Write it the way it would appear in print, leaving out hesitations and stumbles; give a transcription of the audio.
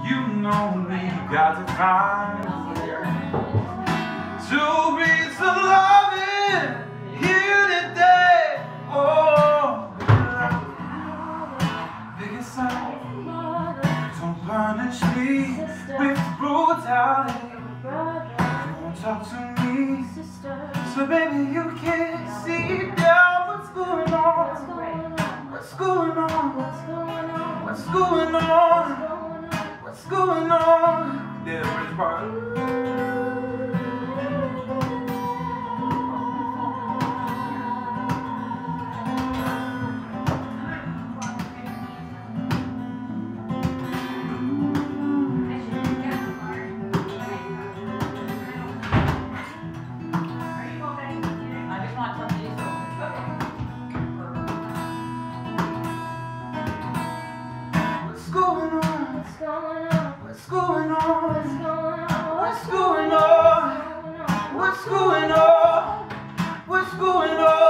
You know we got to find two beats of loving here today. Oh, biggest sign, don't punish me with brutality. Don't talk to me, so baby you can't see down what's going on. What's going on? What's going on? What's going on? Yeah, bridge part. What's going on? What's going on? What's going on? What's going on? What's going on?